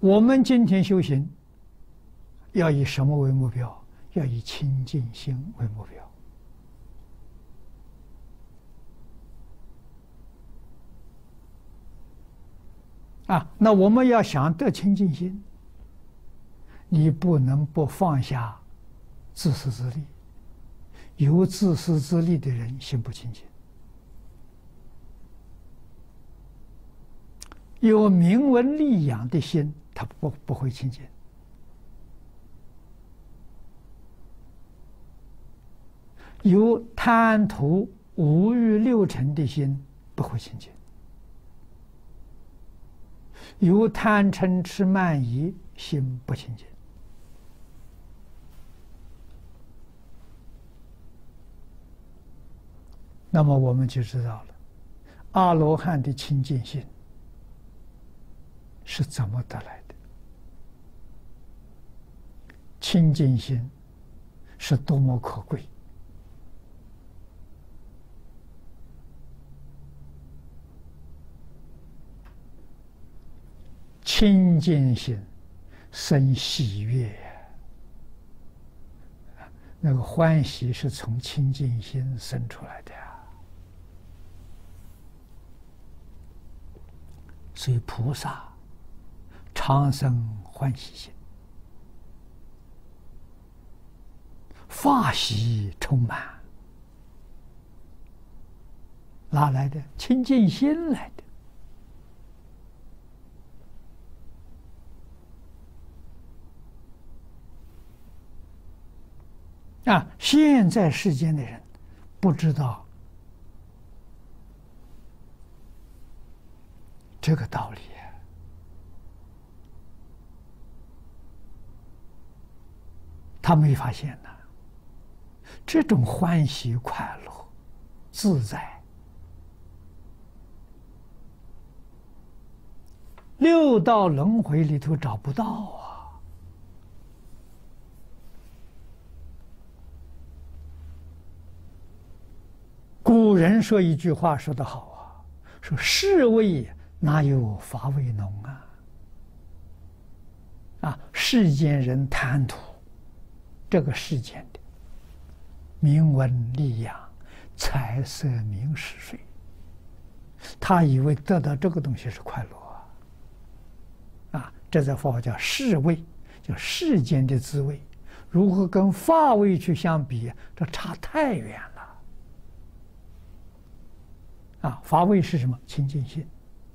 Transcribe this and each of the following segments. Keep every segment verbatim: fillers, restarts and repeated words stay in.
我们今天修行要以什么为目标？要以清净心为目标。啊，那我们要想得清净心，你不能不放下自私自利。有自私自利的人，心不清净；有名闻利养的心，他不不会清净；有贪图五欲六尘的心，不会清净；有贪嗔痴慢疑，心不清净。那么我们就知道了，阿罗汉的清净心是怎么得来的？清净心是多么可贵！清净心生喜悦呀，那个欢喜是从清净心生出来的呀。所以菩萨常生欢喜心，法喜充满，哪来的？清净心来的。啊，现在世间的人不知道这个道理，他没发现呢。这种欢喜、快乐、自在，六道轮回里头找不到啊。古人说一句话说得好啊，说世味哪有法味浓啊！啊，世间人贪图这个世间的名闻利养、财色名食睡，他以为得到这个东西是快乐啊！啊，这在佛法叫世味，叫世间的滋味。如何跟法味去相比？这差太远了。啊，法味是什么？清净心。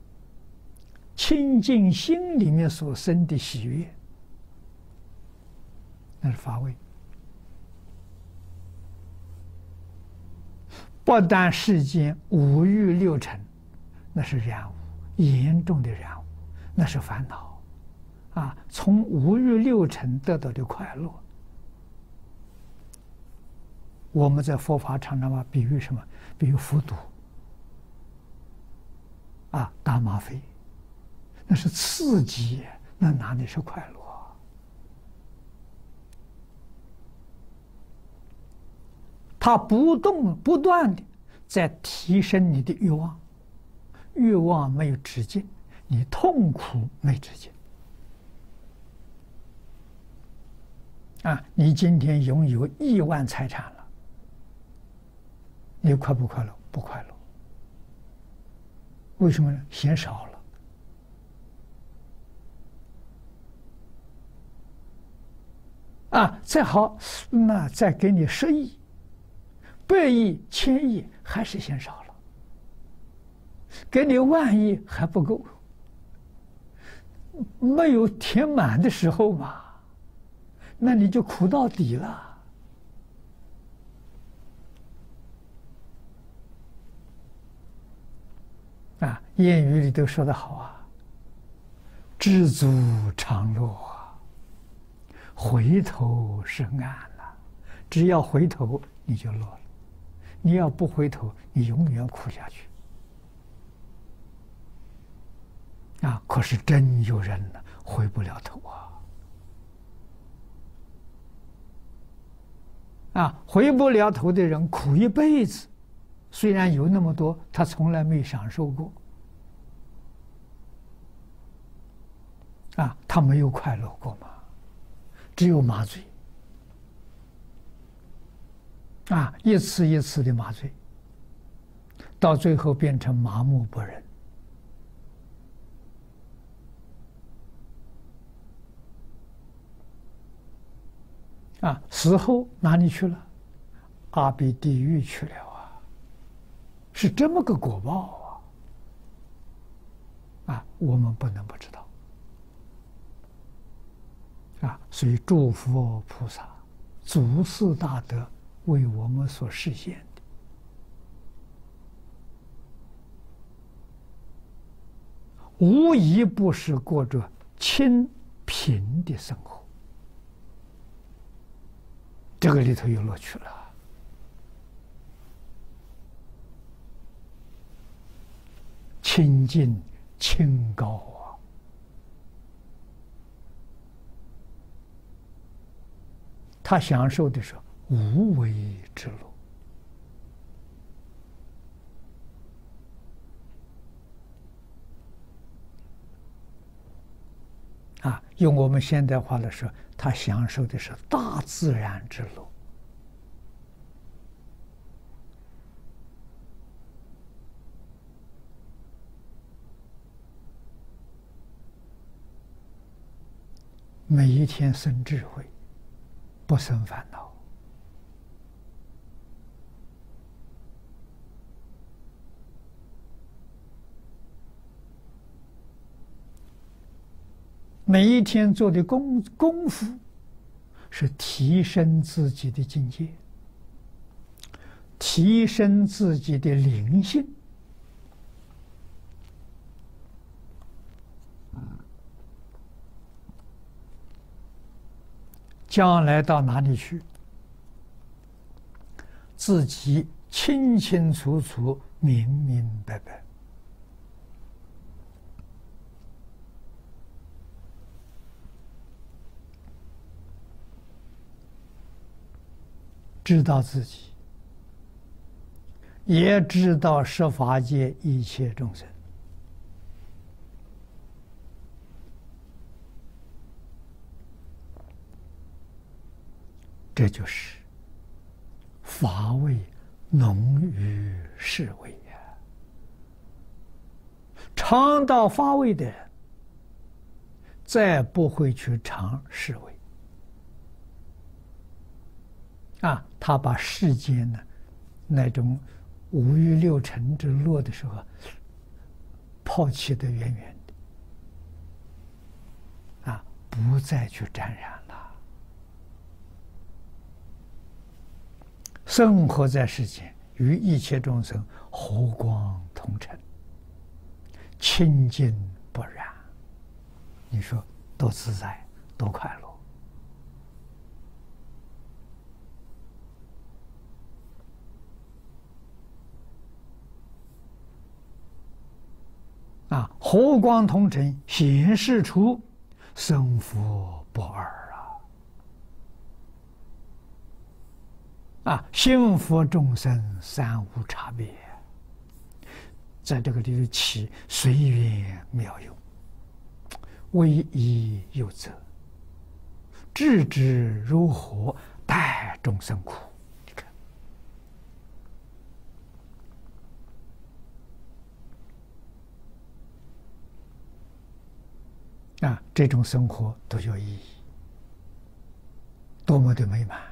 清净心里面所生的喜悦，那是法味。不但世间五欲六尘，那是染污，严重的染污，那是烦恼。啊，从五欲六尘得到的快乐，我们在佛法常常把比喻什么？比喻服毒。啊，打吗啡。那是刺激，那哪里是快乐？它不动不断的在提升你的欲望，欲望没有止境，你痛苦没止境。啊，你今天拥有亿万财产了，你快不快乐？不快乐。为什么呢？嫌少了。啊，再好，那再给你十亿、百亿、千亿，还是嫌少了。给你万亿还不够，没有填满的时候嘛，那你就苦到底了。啊，谚语里头说得好啊，知足常乐啊，回头是岸了。只要回头，你就乐了；你要不回头，你永远苦下去。啊，可是真有人呢，回不了头啊！啊，回不了头的人苦一辈子。虽然有那么多，他从来没享受过。 啊，他没有快乐过嘛，只有麻醉。啊，一次一次的麻醉，到最后变成麻木不仁。啊，死后哪里去了？阿鼻地狱去了啊！是这么个果报啊！啊，我们不能不知道。啊，所以诸佛菩萨、祖师大德为我们所实现的，无一不是过着清贫的生活。这个里头有乐趣了。清净清高啊！他享受的是无为之乐。啊，用我们现代话来说，他享受的是大自然之乐。每一天生智慧，不生烦恼。每一天做的功功夫，是提升自己的境界，提升自己的灵性。将来到哪里去，自己清清楚楚、明明白白。知道自己，也知道十法界一切众生。这就是法味浓于世味呀！尝到法味的人，再不会去尝世味。啊，他把世间呢那种五欲六尘之乐的时候，抛弃得远远的，啊，不再去沾染了。生活在世间，与一切众生和光同尘，清净不染。你说多自在，多快乐！啊，和光同尘显示出生佛不二啊！啊，幸福众生三无差别，在这个里头起随缘妙用，唯一有则，置之如火，待众生苦。你看。啊，这种生活多有意义，多么的美满！